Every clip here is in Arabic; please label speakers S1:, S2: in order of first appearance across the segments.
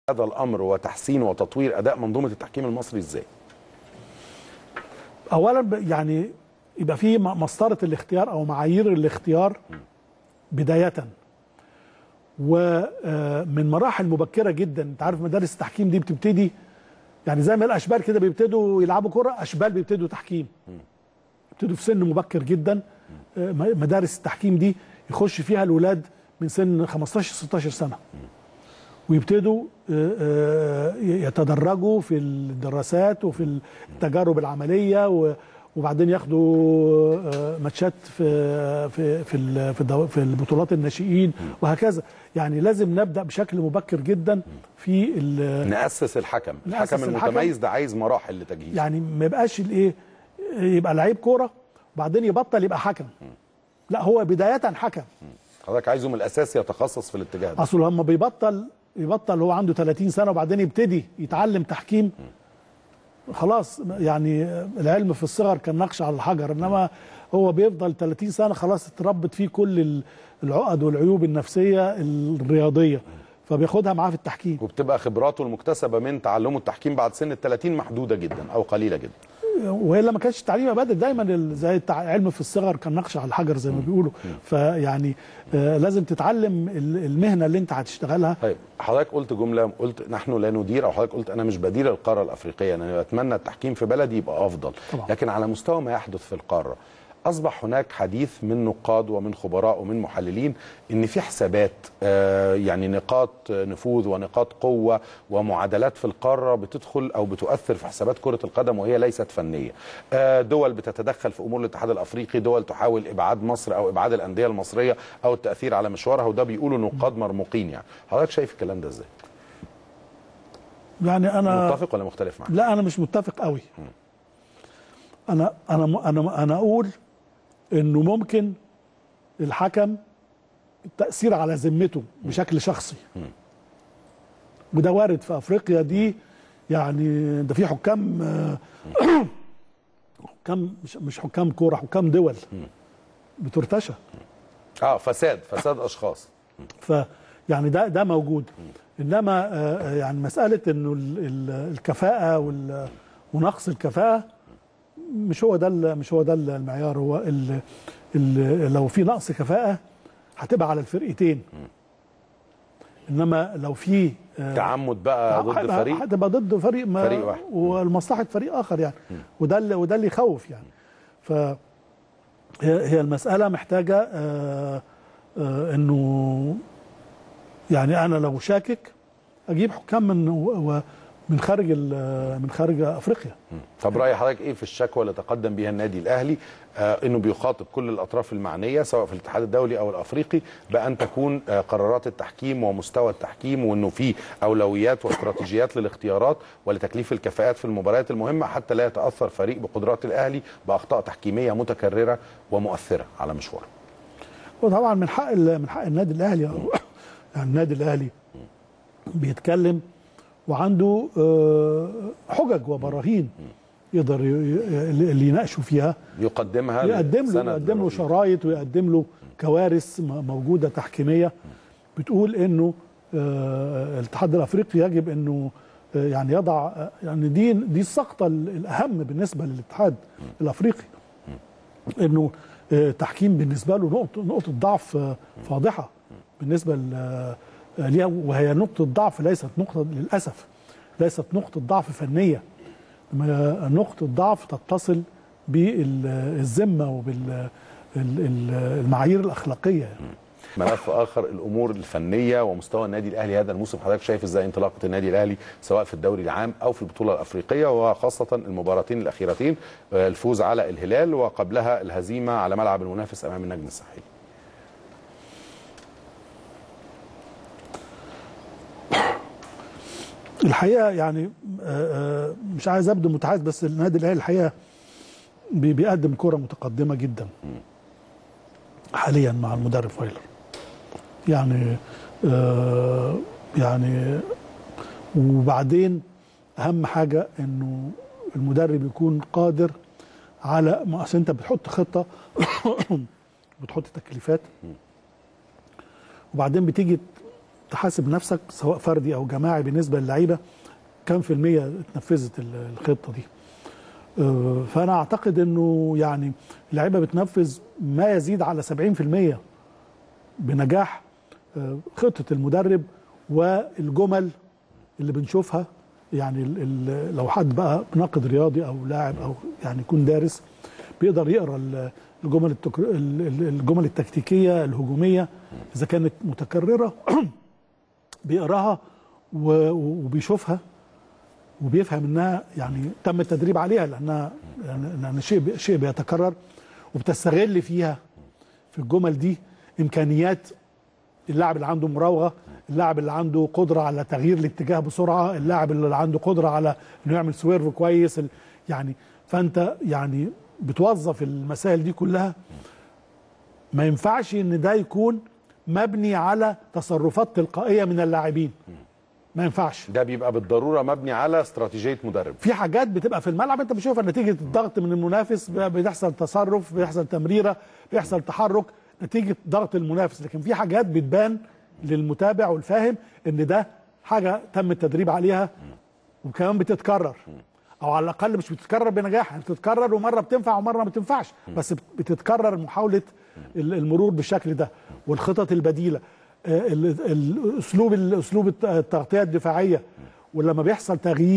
S1: هذا الامر وتحسين وتطوير اداء منظومه التحكيم المصري ازاي؟
S2: اولا يعني يبقى في مسطره الاختيار او معايير الاختيار بدايه، ومن مراحل مبكره جدا. انت عارف مدارس التحكيم دي بتبتدي يعني زي ما الاشبال كده بيبتدوا يلعبوا كره، اشبال بيبتدوا تحكيم، بيبتدوا في سن مبكر جدا. مدارس التحكيم دي يخش فيها الولاد من سن 15 16 سنه، ويبتدوا يتدرجوا في الدراسات وفي التجارب العمليه، وبعدين ياخدوا ماتشات في البطولات الناشئين وهكذا. يعني لازم نبدا بشكل مبكر جدا في
S1: نأسس الحكم المتميز ده عايز مراحل لتجهيزه.
S2: يعني ما يبقاش الايه يبقى لعيب كوره وبعدين يبطل يبقى حكم، لا هو بدايه حكم.
S1: حضرتك عايزه من الاساس يتخصص في الاتجاه ده.
S2: اصل لما يبطل هو عنده 30 سنه وبعدين يبتدي يتعلم تحكيم، خلاص يعني العلم في الصغر كالنقش على الحجر، انما هو بيفضل 30 سنه خلاص اتربت فيه كل العقد والعيوب النفسيه الرياضيه، فبياخدها معاه في التحكيم.
S1: وبتبقى خبراته المكتسبه من تعلمه التحكيم بعد سن ال30 محدوده جدا او قليله جدا.
S2: والا ما كانش التعليم ابدا، دايما زي العلم في الصغر كالنقش على الحجر زي ما بيقولوا. فيعني لازم تتعلم المهنه اللي انت هتشتغلها.
S1: طيب حضرتك قلت جمله، قلت نحن لا ندير، او حضرتك قلت انا مش بدير القاره الافريقيه، انا اتمنى التحكيم في بلدي يبقى افضل طبعا. لكن على مستوى ما يحدث في القاره اصبح هناك حديث من نقاد ومن خبراء ومن محللين ان في حسابات يعني نقاط نفوذ ونقاط قوه ومعادلات في القاره بتدخل او بتؤثر في حسابات كره القدم وهي ليست فنيه. دول بتتدخل في امور الاتحاد الافريقي، دول تحاول ابعاد مصر او ابعاد الانديه المصريه او التاثير على مشوارها، وده بيقولوا نقاد مرموقين. يعني حضرتك شايف الكلام ده ازاي؟
S2: يعني انا
S1: متفق ولا مختلف معاك؟
S2: لا انا مش متفق قوي. انا اقول انه ممكن الحكم التأثير على ذمته بشكل شخصي، وده وارد في افريقيا دي. يعني ده في حكام حكام مش حكام كوره، حكام دول بترتشى.
S1: فساد اشخاص.
S2: يعني ده موجود. انما يعني مساله انه الكفاءه ونقص الكفاءه مش هو ده المعيار. هو لو في نقص كفاءة هتبقى على الفرقتين، انما لو في
S1: تعمد بقى ضد فريق
S2: هتبقى ضد فريق
S1: واحد
S2: ولمصلحة فريق اخر يعني. وده اللي يخوف يعني. فهي المسألة محتاجة انه يعني انا لو شاكك اجيب حكام من خارج افريقيا.
S1: طب راي حضرتك ايه في الشكوى اللي تقدم بها النادي الاهلي انه بيخاطب كل الاطراف المعنيه سواء في الاتحاد الدولي او الافريقي بان تكون قرارات التحكيم ومستوى التحكيم، وانه في اولويات واستراتيجيات للاختيارات ولتكليف الكفاءات في المباريات المهمه حتى لا يتاثر فريق بقدرات الاهلي باخطاء تحكيميه متكرره ومؤثره على مشواره؟
S2: وطبعا من حق النادي الاهلي يعني النادي الاهلي بيتكلم وعنده حجج وبراهين يقدر اللي يناقشوا فيها
S1: يقدمها،
S2: يقدم له شرايط ويقدم له كوارث موجوده تحكيميه بتقول انه الاتحاد الافريقي يجب انه يعني يضع يعني دي السقطه الاهم بالنسبه للاتحاد الافريقي، انه تحكيم بالنسبه له نقطه ضعف فاضحه بالنسبه ليها، وهي نقطة ضعف للأسف ليست نقطة ضعف فنية، نقطة ضعف تتصل بالذمة وبالمعايير الأخلاقية.
S1: ملف آخر الأمور الفنية ومستوى النادي الأهلي هذا الموسم، حضرتك شايف إزاي انطلاقة النادي الأهلي سواء في الدوري العام أو في البطولة الأفريقية، وخاصة المباراتين الأخيرتين، الفوز على الهلال وقبلها الهزيمة على ملعب المنافس أمام النجم الساحلي؟
S2: الحقيقه يعني مش عايز ابدو متحيز، بس النادي الاهلي الحقيقه بيقدم كره متقدمه جدا حاليا مع المدرب فايلر. يعني وبعدين اهم حاجه انه المدرب يكون قادر على اصل انت بتحط خطه بتحط تكليفات وبعدين بتيجي تحاسب نفسك سواء فردي او جماعي بالنسبه للعيبه كم في المية اتنفذت الخطه دي. فانا اعتقد انه يعني اللعيبه بتنفذ ما يزيد على 70% بنجاح خطه المدرب والجمل اللي بنشوفها. يعني لو حد بقى ناقد رياضي او لاعب او يعني يكون دارس بيقدر يقرا الجمل التكتيكيه الهجوميه اذا كانت متكرره بيقراها وبيشوفها وبيفهم انها يعني تم التدريب عليها لانها شيء بيتكرر، وبتستغل فيها في الجمل دي امكانيات اللاعب اللي عنده مراوغه، اللاعب اللي عنده قدره على تغيير الاتجاه بسرعه، اللاعب اللي عنده قدره على انه يعمل سويرف كويس. يعني فانت يعني بتوظف المسائل دي كلها. ما ينفعش ان ده يكون مبني على تصرفات تلقائيه من اللاعبين، ما ينفعش.
S1: ده بيبقى بالضروره مبني على استراتيجيه مدرب.
S2: في حاجات بتبقى في الملعب انت بتشوفها نتيجه الضغط من المنافس، بيحصل تصرف، بيحصل تمريره، بيحصل تحرك نتيجه ضغط المنافس، لكن في حاجات بتبان للمتابع والفاهم ان ده حاجه تم التدريب عليها وكمان بتتكرر، او على الاقل مش بتتكرر بنجاح، يعني بتتكرر ومره بتنفع ومره ما بتنفعش، بس بتتكرر محاوله المرور بالشكل ده. والخطط البديله، اسلوب التغطيه الدفاعيه، ولما بيحصل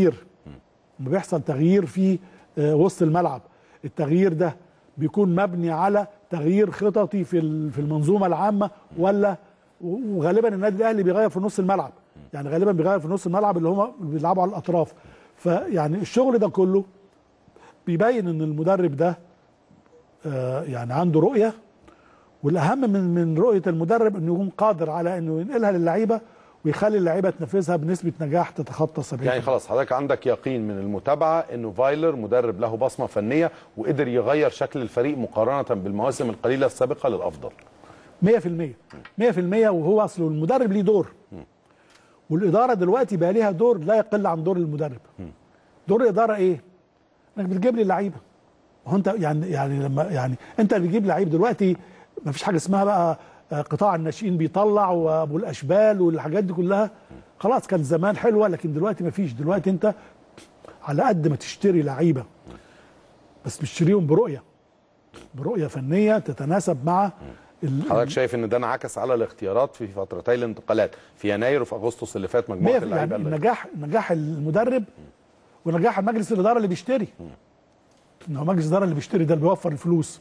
S2: تغيير في وسط الملعب، التغيير ده بيكون مبني على تغيير خططي في المنظومه العامه، ولا وغالبا النادي الاهلي بيغير في نص الملعب، يعني غالبا بيغير في نص الملعب اللي هم بيلعبوا على الاطراف. فيعني الشغل ده كله بيبين ان المدرب ده يعني عنده رؤيه، والاهم من رؤيه المدرب انه يكون قادر على انه ينقلها للعيبه ويخلي اللعيبه تنفذها بنسبه نجاح تتخطى 70%.
S1: يعني خلاص حضرتك عندك يقين من المتابعه انه فايلر مدرب له بصمه فنيه وقدر يغير شكل الفريق مقارنه بالمواسم القليله السابقه للافضل.
S2: 100% 100%. وهو اصله المدرب ليه دور، والاداره دلوقتي بقى ليها دور لا يقل عن دور المدرب. دور الاداره ايه؟ انك بتجيب لي اللعيبه. هو انت يعني لما يعني انت بتجيب لعيب دلوقتي، ما فيش حاجه اسمها بقى قطاع الناشئين بيطلع وابو الاشبال والحاجات دي كلها. خلاص كان زمان حلوه، لكن دلوقتي ما فيش. دلوقتي انت على قد ما تشتري لعيبه بس بتشتريهم برؤيه فنيه تتناسب مع
S1: حضرتك شايف ان ده انعكس على الاختيارات في فترتي الانتقالات في يناير وفي اغسطس اللي فات؟ مجموعه اللعيبه
S2: يعني نجاح المدرب ونجاح المجلس الاداره اللي بيشتري. ان هو مجلس الاداره اللي بيشتري ده اللي بيوفر الفلوس،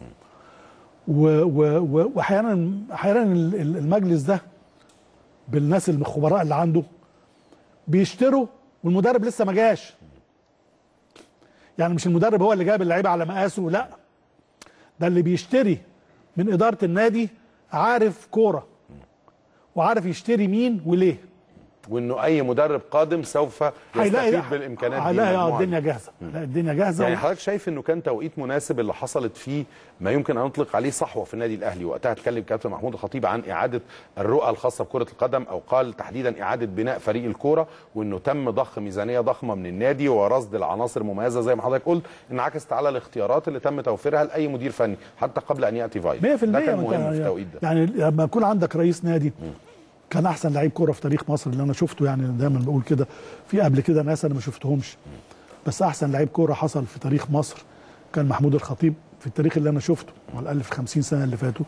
S2: واحيانا المجلس ده بالناس الخبراء اللي عنده بيشتروا والمدرب لسه ما جاش. يعني مش المدرب هو اللي جاب اللعيبه على مقاسه، لا، ده اللي بيشتري من اداره النادي عارف كوره وعارف يشتري مين وليه،
S1: وانه اي مدرب قادم سوف يستفيد بالامكانيات دي.
S2: هيلاقي الدنيا جاهزه، الدنيا جاهزه.
S1: يعني حضرتك شايف انه كان توقيت مناسب اللي حصلت فيه ما يمكن ان نطلق عليه صحوه في النادي الاهلي؟ وقتها اتكلم كابتن محمود الخطيب عن اعاده الرؤى الخاصه بكره القدم، او قال تحديدا اعاده بناء فريق الكوره، وانه تم ضخ ميزانيه ضخمه من النادي ورصد العناصر المميزه زي ما حضرتك قلت، انعكست على الاختيارات اللي تم توفيرها لاي مدير فني حتى قبل ان ياتي فايلر.
S2: 100%.
S1: ده كان مهم في التوقيت ده.
S2: يعني لما يكون عندك رئيس نادي كان احسن لعيب كوره في تاريخ مصر اللي انا شفته، يعني دايما بقول كده، في قبل كده ناس انا ما شفتهمش، بس احسن لعيب كوره حصل في تاريخ مصر كان محمود الخطيب في التاريخ اللي انا شفته، على الاقل في 50 سنه اللي فاتوا.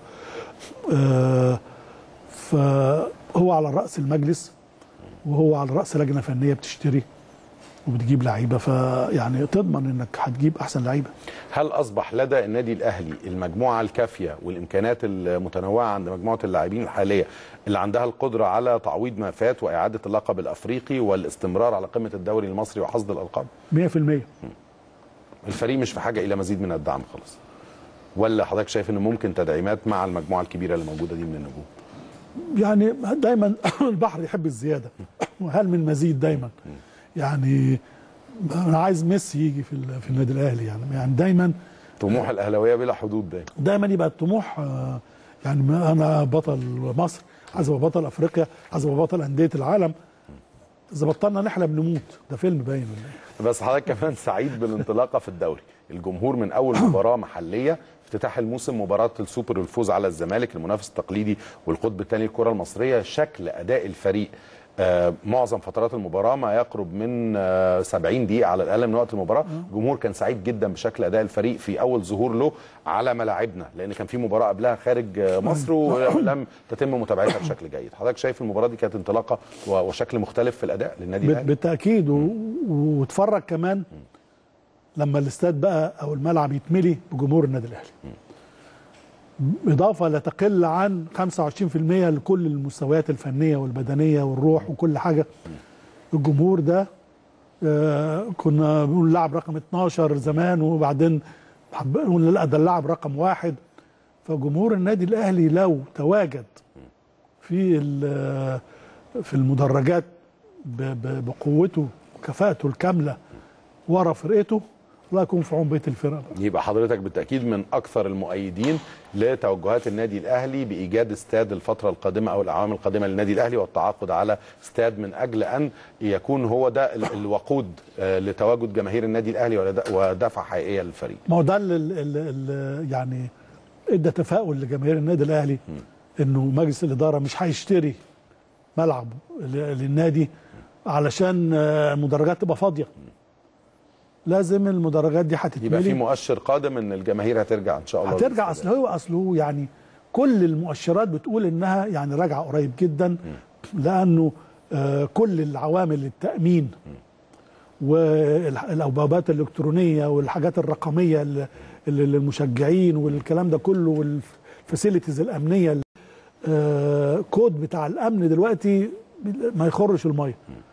S2: فهو على راس المجلس، وهو على راس لجنه فنيه بتشتري وبتجيب لعيبه، فيعني تضمن انك هتجيب احسن لعيبه.
S1: هل اصبح لدى النادي الاهلي المجموعه الكافيه والامكانيات المتنوعه عند مجموعه اللاعبين الحاليه اللي عندها القدره على تعويض ما فات واعاده اللقب الافريقي والاستمرار على قمه الدوري المصري وحصد الالقاب؟
S2: 100%.
S1: الفريق مش في حاجه الى مزيد من الدعم خلاص، ولا حضرتك شايف انه ممكن تدعيمات مع المجموعه الكبيره اللي موجوده دي من النجوم؟
S2: يعني دايما البحر يحب الزياده، وهل من مزيد دايما. يعني انا عايز ميسي يجي في النادي الاهلي، يعني دايما
S1: طموح الاهلاويه بلا حدود،
S2: دايما يبقى الطموح. يعني انا بطل مصر، عايز ابقى بطل افريقيا، عايز ابقى بطل انديه العالم. اذا بطلنا نحلم نموت، ده فيلم باين.
S1: بس حضرتك كمان سعيد بالانطلاقه في الدوري، الجمهور من اول مباراه محليه افتتاح الموسم مباراه السوبر والفوز على الزمالك المنافس التقليدي والقطب الثاني للكره المصريه، شكل اداء الفريق معظم فترات المباراه ما يقرب من 70 دقيقه على الاقل من وقت المباراه. الجمهور كان سعيد جدا بشكل اداء الفريق في اول ظهور له على ملاعبنا، لان كان في مباراه قبلها خارج مصر ولم تتم متابعتها بشكل جيد. حضرتك شايف المباراه دي كانت انطلاقه وشكل مختلف في الاداء للنادي الاهلي؟
S2: بالتاكيد. واتفرج كمان لما الاستاد بقى او الملعب يتملي بجمهور النادي الاهلي، إضافة لا تقل عن 25% لكل المستويات الفنية والبدنية والروح وكل حاجة. الجمهور ده كنا بنقول اللاعب رقم 12 زمان، وبعدين نقول لا ده اللاعب رقم 1. فجمهور النادي الأهلي لو تواجد في المدرجات بقوته وكفاءته الكاملة ورا فرقته، الله يكون في عون بيت الفرقه.
S1: يبقى حضرتك بالتاكيد من اكثر المؤيدين لتوجهات النادي الاهلي بايجاد استاد الفتره القادمه او الاعوام القادمه للنادي الاهلي والتعاقد على استاد من اجل ان يكون هو ده الوقود لتواجد جماهير النادي الاهلي ودفعه حقيقيه للفريق.
S2: ما هو ده اللي يعني ادى تفاؤل لجماهير النادي الاهلي، انه مجلس الاداره مش هيشتري ملعب للنادي علشان المدرجات تبقى فاضيه. لازم المدرجات دي هتتملي،
S1: يبقى في مؤشر قادم ان الجماهير هترجع ان شاء الله.
S2: هترجع. اصله يعني كل المؤشرات بتقول انها يعني راجعه قريب جدا، لانه كل العوامل التامين والبوابات الالكترونيه والحاجات الرقميه للمشجعين والكلام ده كله والفاسيلتيز الامنيه، كود بتاع الامن دلوقتي ما يخرش الميه.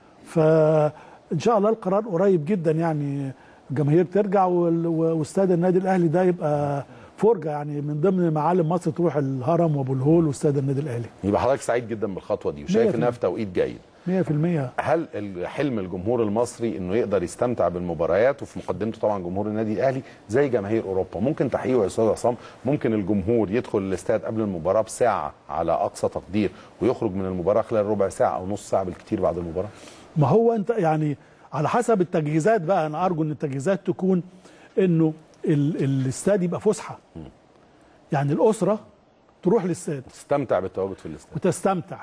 S2: فان شاء الله القرار قريب جدا، يعني الجماهير ترجع واستاد النادي الاهلي ده يبقى فرجه، يعني من ضمن معالم مصر تروح الهرم وابو الهول واستاد النادي الاهلي.
S1: يبقى حضرتك سعيد جدا بالخطوه دي وشايف انها في توقيت جيد
S2: 100%.
S1: هل حلم الجمهور المصري انه يقدر يستمتع بالمباريات، وفي مقدمته طبعا جمهور النادي الاهلي زي جماهير اوروبا، ممكن تحقيقه يا استاذ عصام؟ ممكن الجمهور يدخل الاستاد قبل المباراه بساعه على اقصى تقدير ويخرج من المباراه خلال ربع ساعه او نص ساعه بالكثير بعد المباراه؟
S2: ما هو انت يعني على حسب التجهيزات بقى. انا ارجو ان التجهيزات تكون انه الاستاد يبقى فسحه، يعني الاسره تروح للاستاد
S1: تستمتع بالتواجد في الاستاد
S2: وتستمتع.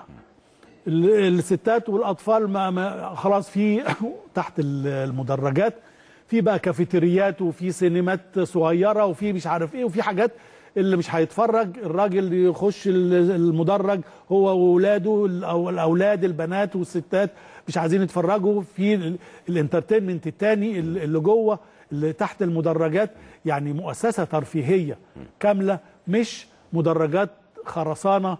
S2: الستات والاطفال ما خلاص في تحت المدرجات في بقى كافيتريات وفي سينمات صغيره وفي مش عارف ايه وفي حاجات. اللي مش هيتفرج الراجل يخش المدرج هو واولاده او الاولاد البنات والستات مش عايزين يتفرجوا في الانترتينمنت الثاني اللي جوه اللي تحت المدرجات. يعني مؤسسه ترفيهيه كامله، مش مدرجات خرسانه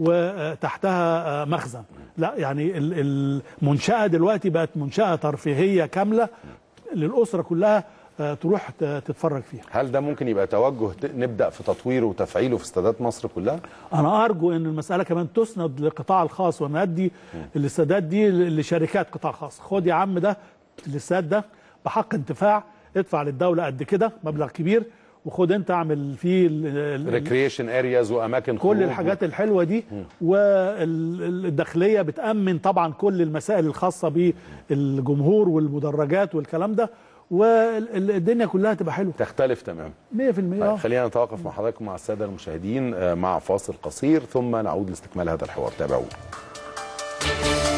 S2: وتحتها مخزن. لا، يعني المنشأة دلوقتي بقت منشأة ترفيهية كاملة للأسرة كلها تروح تتفرج فيها.
S1: هل ده ممكن يبقى توجه نبدأ في تطويره وتفعيله في استادات مصر كلها؟
S2: أنا أرجو أن المسألة كمان تسند للقطاع الخاص وندي الاستادات دي لشركات قطاع خاص. خد يا عم ده الاستاد ده بحق انتفاع، ادفع للدولة قد كده مبلغ كبير وخد انت اعمل فيه
S1: ريكريشن ارياز واماكن
S2: كل الحاجات الحلوه دي. والداخليه بتامن طبعا كل المسائل الخاصه بالجمهور والمدرجات والكلام ده، والدنيا كلها تبقى حلوه
S1: تختلف تماما
S2: 100%.
S1: خلينا نتوقف مع حضراتكم مع الساده المشاهدين مع فاصل قصير ثم نعود لاستكمال هذا الحوار. تابعونا.